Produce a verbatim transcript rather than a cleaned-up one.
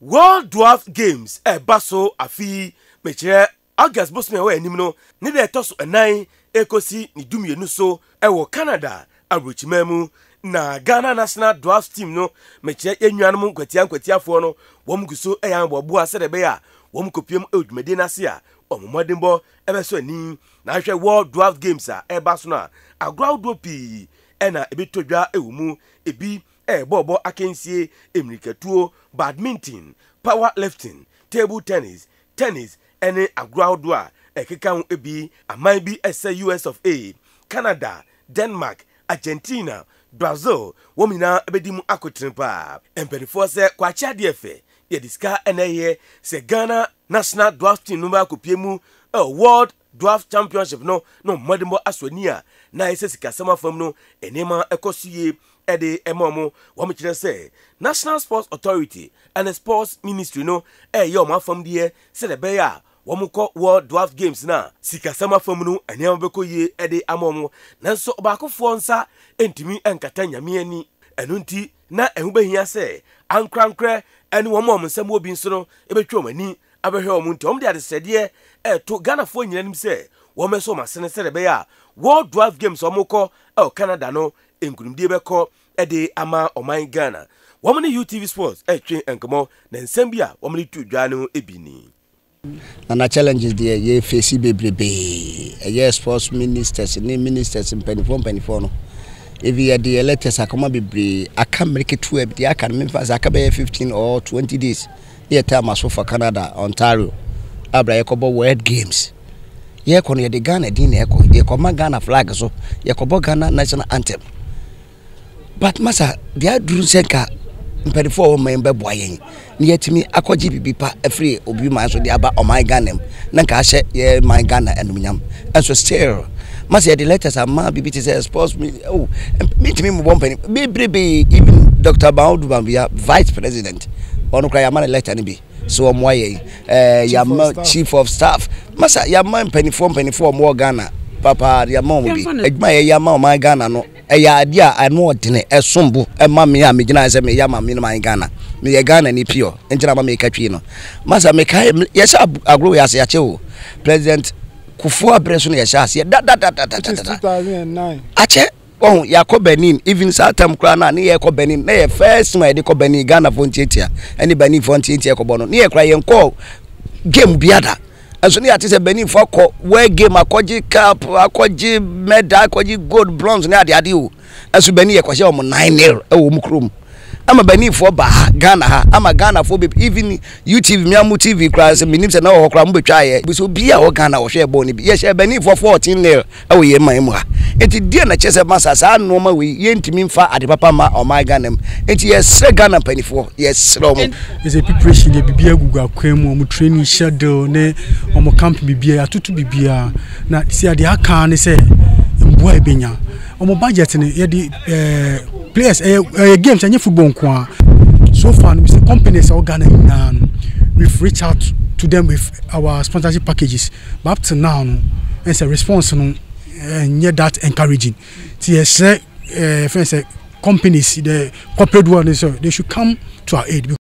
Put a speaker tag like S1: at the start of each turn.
S1: World Dwarf Games e baso afi mechere August Bosman we anim no ne de toso enan ekosi ni dumienu so e wo Canada abrochimemu na Ghana National Dwarf Team no mechere ennuanum kwatia kwatiafo no wom guso e yan bobu asede be ya wom kopiem edwumede na se a omomodembo ebeso ani na hwe World Dwarf Games a e baso na agrawdo pi e na ebetodwa ewumu ebi e bobo akensie emirikatuo badminton powerlifting table tennis tennis ene agrawdo a ekeka ebi aman bi ese U S of A Canada Denmark Argentina Brazil womina ebedimu akotrepa empedifo se kwacha de efe ye diska eneye se Ghana National Dwarf Team number kopiemu a World Dwarf Championship no no modimo aswania na ese sikasama fam no enema ekosiye ede emomo womkire se National Sports Authority and the Sports Ministry no e ye omafam de se de be ya womukọ World Dwarf Games na sikasama fam no enema bekoye ede amomo nanso obakofo nsa entimi enkata nyame ani enu nti na ehubehia se ankrankre ene womom nsam obi nso no ebetwa mani abehwe om nti om de adesede e to Ghana fo nyinanim se womeso masene se de be ya World Dwarf Games omukọ e Canada no enkunumdie beko ede ama oman Ghana womne U T V Sports e twen enkomo na nsam bia womne tudwa no ebini
S2: na challenges there ye face bebrebe ye sports ministers ni ministers penifo penifo no if you the electors akoma bebre aka make two e dey aka me pass aka be fifteen or twenty days here time aso for Canada Ontario abra ye kobo World Games ye kono ye de Ghana din ye ko ye koma Ghana flag so ye kobo Ghana national anthem but masa dia duru senka mpedifo wo membe boayen ni yetimi akoji bibipa afri obi man so dia ba o my Ghana na nka hye ye my Ghana enumnyam enso still masa the letters ama bibiti say sports me oh metimi mo bompani bebrebe even Doctor Baudu Bambia vice president onu kra ya man letter ni bi so o moye eh ya chief of staff masa ya man penifo penifo mo Ghana papa ya mom bi ejuma ye ya ma o my Ghana no eya adia anu odene esombo ema me a megina se me ya ma me no man Ghana me ye Ghana ni pio enjira ma me katwi no masa me kai ye sha agro ya se ya che o president Kufuor abreso no ye sha se da da da da da
S3: two thousand nine
S2: ache oh yakọ Benin even satam kra na ne yakọ Benin na ye first my de ko Benin Ghana for ntiatia any Benin for ntiatia ko bono ne ye kra ye nko game biada aso ne ati se Benin for ko we game akoji cup akoji medal akoji gold bronze ne ade ade o aso Benin ye kwahye o nine nil e wo mu krom ama Benin for ba Ghana ha ama Ghana for even U T V miamu T V kra se minim se na wo kra mbetwa ye bi so bia wo Ghana wo hwe bo ne bi ye hwe Benin for fourteen nil e wo ye man mu ha enti die na chese masa sa no ma we ye ntimi mfa ade papa ma o my Ghana enti ye se Ghana penifo ye sro mo
S3: is a preparation ye bibia gugu akwam mo training schedule ne o camp bibia atutu bibia na si ade aka ne se mboa ebenya o mo budget ne ye di eh players eh games anye football nko so far no companies are Ghana now we've reached out to them with our sponsorship packages but up to now no it's a response no uh, that encouraging T S A uh, companies the corporate world so they should come to our aid.